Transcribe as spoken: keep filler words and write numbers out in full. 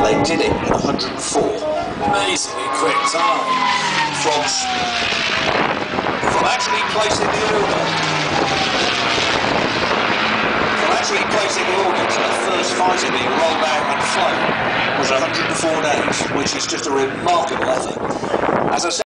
they did it in one hundred and four. Amazingly quick time. From, from actually placing the order, from actually placing the order to the first fighter being rolled out and flown was one hundred and four days, which is just a remarkable effort. As I said,